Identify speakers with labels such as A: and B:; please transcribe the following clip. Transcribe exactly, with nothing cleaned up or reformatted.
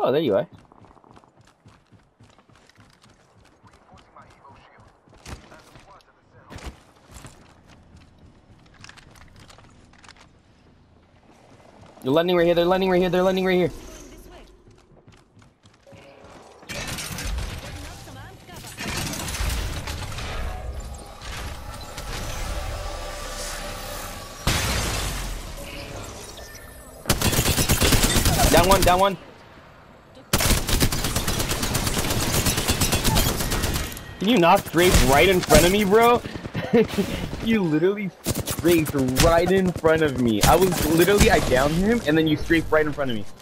A: Oh, there you are. They're landing right here, they're landing right here, they're landing right here. Down one, down one. Can you not strafe right in front of me, bro? You literally strafed right in front of me. I was literally, I downed him, and then you strafed right in front of me.